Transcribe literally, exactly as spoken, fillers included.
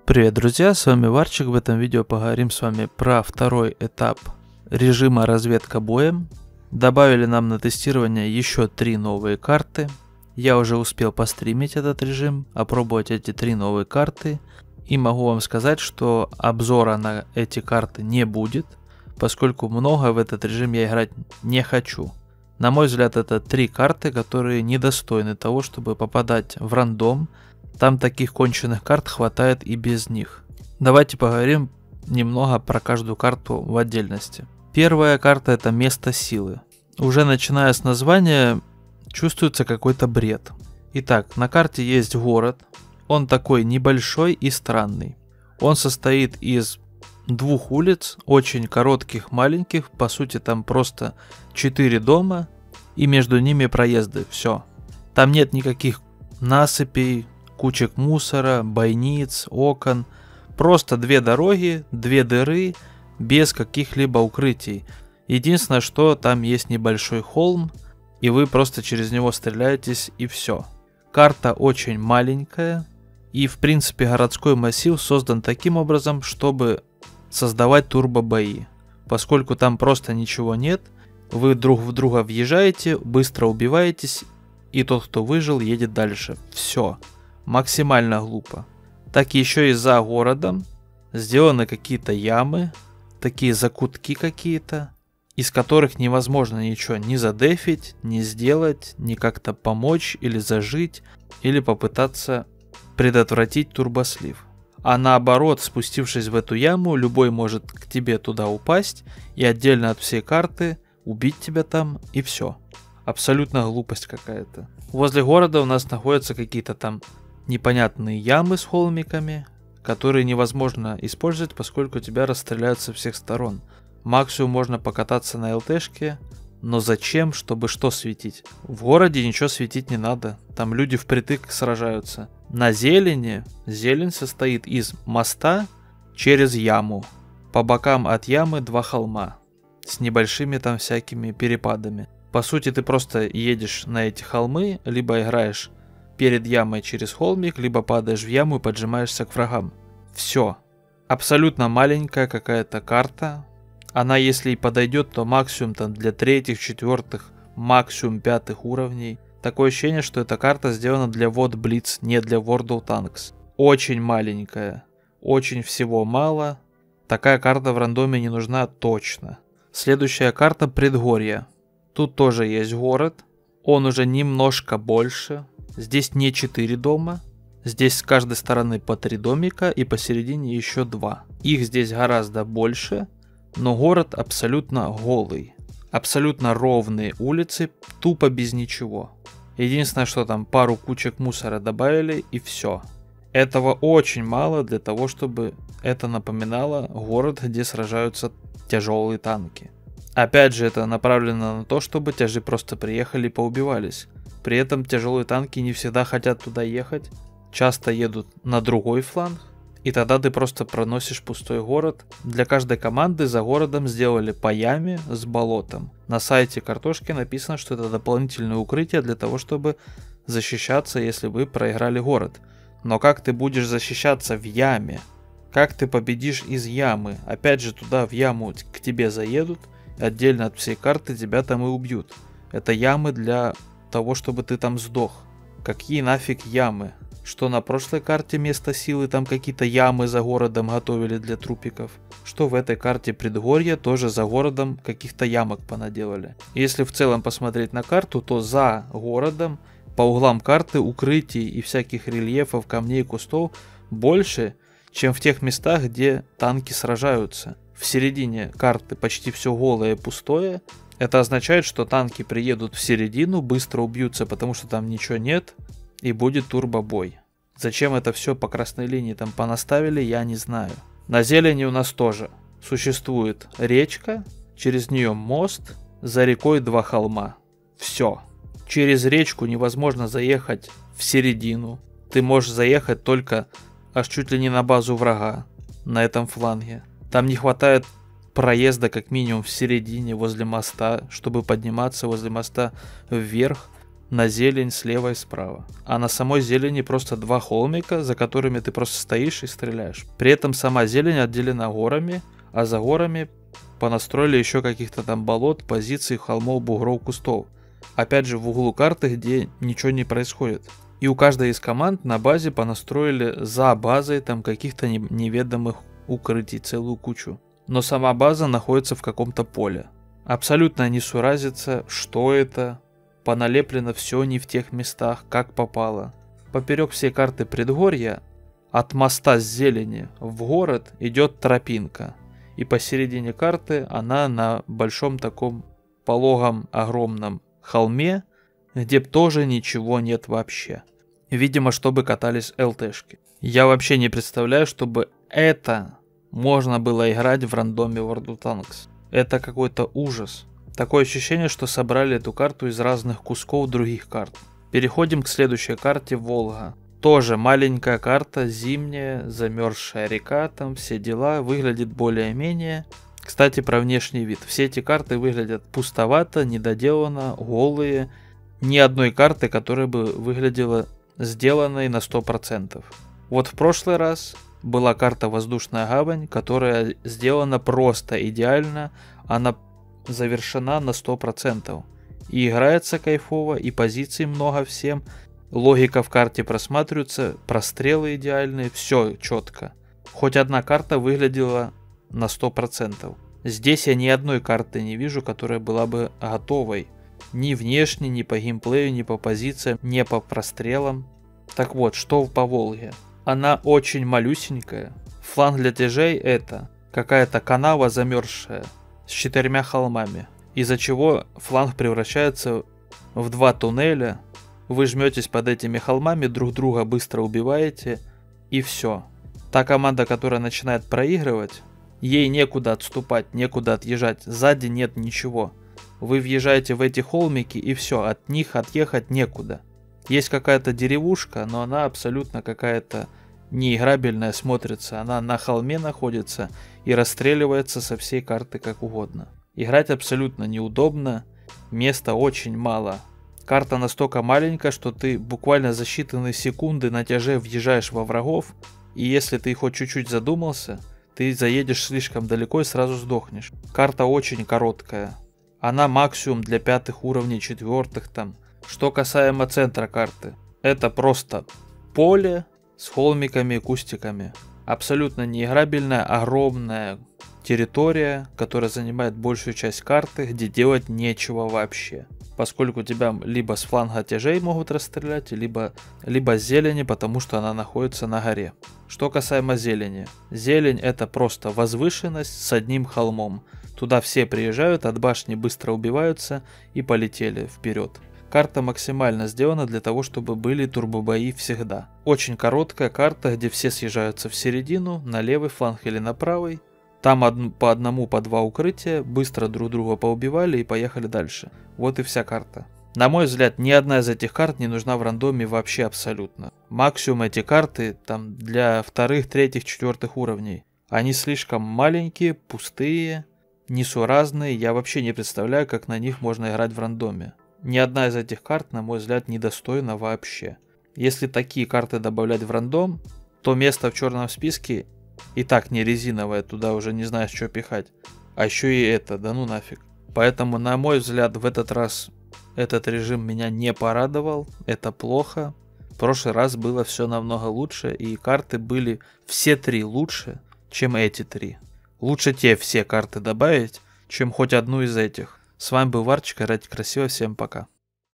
Привет, друзья, с вами Варчик. В этом видео поговорим с вами про второй этап режима разведка боем. Добавили нам на тестирование еще три новые карты. Я уже успел постримить этот режим, опробовать эти три новые карты. И могу вам сказать, что обзора на эти карты не будет, поскольку много в этот режим я играть не хочу. На мой взгляд, это три карты, которые недостойны того, чтобы попадать в рандом. Там таких конченых карт хватает и без них. Давайте поговорим немного про каждую карту в отдельности. Первая карта — это место силы. Уже начиная с названия чувствуется какой-то бред. Итак, на карте есть город. Он такой небольшой и странный. Он состоит из двух улиц, очень коротких, маленьких. По сути, там просто четыре дома и между ними проезды. Все. Там нет никаких насыпей, кучек мусора, бойниц, окон. Просто две дороги, две дыры, без каких-либо укрытий. Единственное, что там есть небольшой холм, и вы просто через него стреляетесь, и все. Карта очень маленькая, и в принципе городской массив создан таким образом, чтобы создавать турбо-бои. Поскольку там просто ничего нет, вы друг в друга въезжаете, быстро убиваетесь, и тот, кто выжил, едет дальше. Все. Максимально глупо. Так еще и за городом сделаны какие-то ямы, такие закутки какие-то, из которых невозможно ничего ни задефить, ни сделать, ни как-то помочь или зажить, или попытаться предотвратить турбослив. А наоборот, спустившись в эту яму, любой может к тебе туда упасть и отдельно от всей карты убить тебя там, и все. Абсолютно глупость какая-то. Возле города у нас находятся какие-то там непонятные ямы с холмиками, которые невозможно использовать, поскольку тебя расстреляют со всех сторон. Максимум можно покататься на ЛТшке, но зачем, чтобы что светить? В городе ничего светить не надо, там люди впритык сражаются. На зелени, зелень состоит из моста через яму. По бокам от ямы два холма с небольшими там всякими перепадами. По сути, ты просто едешь на эти холмы, либо играешь перед ямой через холмик, либо падаешь в яму и поджимаешься к врагам. Все. Абсолютно маленькая какая-то карта. Она, если и подойдет, то максимум там для третьих, четвертых, максимум пятых уровней. Такое ощущение, что эта карта сделана для вод Blitz, не для World of Tanks. Очень маленькая. Очень всего мало. Такая карта в рандоме не нужна точно. Следующая карта — Предгорье. Тут тоже есть город. Он уже немножко больше. Здесь не четыре дома. Здесь с каждой стороны по три домика и посередине еще два. Их здесь гораздо больше, но город абсолютно голый. Абсолютно ровные улицы, тупо без ничего. Единственное, что там пару кучек мусора добавили, и все. Этого очень мало для того, чтобы это напоминало город, где сражаются тяжелые танки. Опять же, это направлено на то, чтобы тяжи просто приехали и поубивались. При этом тяжелые танки не всегда хотят туда ехать, часто едут на другой фланг, и тогда ты просто проносишь пустой город. Для каждой команды за городом сделали по яме с болотом. На сайте картошки написано, что это дополнительное укрытие для того, чтобы защищаться, если вы проиграли город. Но как ты будешь защищаться в яме? Как ты победишь из ямы? Опять же, туда в яму к тебе заедут, отдельно от всей карты тебя там и убьют. Это ямы для того, чтобы ты там сдох. Какие нафиг ямы? Что на прошлой карте место силы там какие-то ямы за городом готовили для трупиков. Что в этой карте Предгорья тоже за городом каких-то ямок понаделали. Если в целом посмотреть на карту, то за городом по углам карты укрытий и всяких рельефов, камней, кустов больше, чем в тех местах, где танки сражаются. В середине карты почти все голое и пустое. Это означает, что танки приедут в середину, быстро убьются, потому что там ничего нет, и будет турбобой. Зачем это все по красной линии там понаставили, я не знаю. На зелени у нас тоже существует речка, через нее мост, за рекой два холма. Все. Через речку невозможно заехать в середину. Ты можешь заехать только аж чуть ли не на базу врага на этом фланге. Там не хватает проезда как минимум в середине возле моста, чтобы подниматься возле моста вверх. на зелень слева и справа. А на самой зелени просто два холмика, за которыми ты просто стоишь и стреляешь. При этом сама зелень отделена горами, а за горами понастроили еще каких-то там болот, позиций, холмов, бугров, кустов. Опять же в углу карты, где ничего не происходит. И у каждой из команд на базе понастроили за базой там каких-то неведомых укрытий, целую кучу. Но сама база находится в каком-то поле. Абсолютно несуразица, что это. Поналеплено все не в тех местах, как попало. Поперек всей карты предгорья от моста с зелени в город идет тропинка. И посередине карты она на большом таком пологом огромном холме, где тоже ничего нет вообще. Видимо, чтобы катались ЛТшки. Я вообще не представляю, чтобы это можно было играть в рандоме World of Tanks. Это какой-то ужас. Такое ощущение, что собрали эту карту из разных кусков других карт. Переходим к следующей карте Волга. Тоже маленькая карта, зимняя, замерзшая река, там все дела, выглядит более-менее. Кстати, про внешний вид. Все эти карты выглядят пустовато, недоделанно, голые. Ни одной карты, которая бы выглядела сделанной на сто процентов. Вот в прошлый раз была карта Воздушная гавань, которая сделана просто идеально. Она завершена на сто процентов. И играется кайфово, и позиций много всем. Логика в карте просматривается, прострелы идеальные, все четко. Хоть одна карта выглядела на сто процентов. Здесь я ни одной карты не вижу, которая была бы готовой. Ни внешне, ни по геймплею, ни по позициям, ни по прострелам. Так вот, что по Волге? Она очень малюсенькая. Фланг для тяжей это какая-то канава замерзшая с четырьмя холмами. Из-за чего фланг превращается в два туннеля. Вы жметесь под этими холмами, друг друга быстро убиваете, и все. Та команда, которая начинает проигрывать, ей некуда отступать, некуда отъезжать, сзади нет ничего. Вы въезжаете в эти холмики, и все, от них отъехать некуда. Есть какая-то деревушка, но она абсолютно какая-то неиграбельная смотрится. Она на холме находится и расстреливается со всей карты как угодно. Играть абсолютно неудобно, места очень мало. Карта настолько маленькая, что ты буквально за считанные секунды на тяже въезжаешь во врагов, и если ты хоть чуть-чуть задумался, ты заедешь слишком далеко и сразу сдохнешь. Карта очень короткая. Она максимум для пятых уровней, четвертых там. Что касаемо центра карты, это просто поле с холмиками и кустиками. Абсолютно неиграбельная, огромная территория, которая занимает большую часть карты, где делать нечего вообще. Поскольку тебя либо с фланга тяжей могут расстрелять, либо, либо с зелени, потому что она находится на горе. Что касаемо зелени. Зелень это просто возвышенность с одним холмом. Туда все приезжают, от башни быстро убиваются и полетели вперед. Карта максимально сделана для того, чтобы были турбобои всегда. Очень короткая карта, где все съезжаются в середину, на левый фланг или на правый. Там од- по одному, по два укрытия, быстро друг друга поубивали и поехали дальше. Вот и вся карта. На мой взгляд, ни одна из этих карт не нужна в рандоме вообще абсолютно. Максимум эти карты там для вторых, третьих, четвертых уровней. Они слишком маленькие, пустые, несуразные. Я вообще не представляю, как на них можно играть в рандоме. Ни одна из этих карт, на мой взгляд, недостойна вообще. Если такие карты добавлять в рандом, то место в черном списке и так не резиновое, туда уже не знаешь, что пихать. А еще и это, да ну нафиг. Поэтому, на мой взгляд, в этот раз этот режим меня не порадовал. Это плохо. В прошлый раз было все намного лучше, и карты были все три лучше, чем эти три. Лучше те все карты добавить, чем хоть одну из этих. С вами был Варчик, играйте красиво, всем пока.